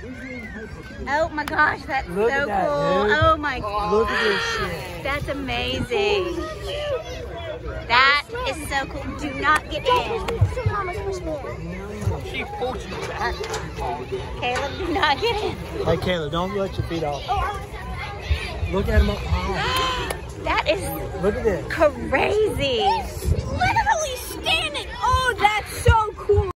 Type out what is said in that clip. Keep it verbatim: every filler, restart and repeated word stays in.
Oh my gosh, that's Look so at that, cool. dude. Oh my god. Look at this shit. That's amazing. That is so cool. Do not get in. She forced you back. Caleb, do not get in. Hey, Kayla, don't let your feet off. Look at him up high. That is Look at this. crazy. Look at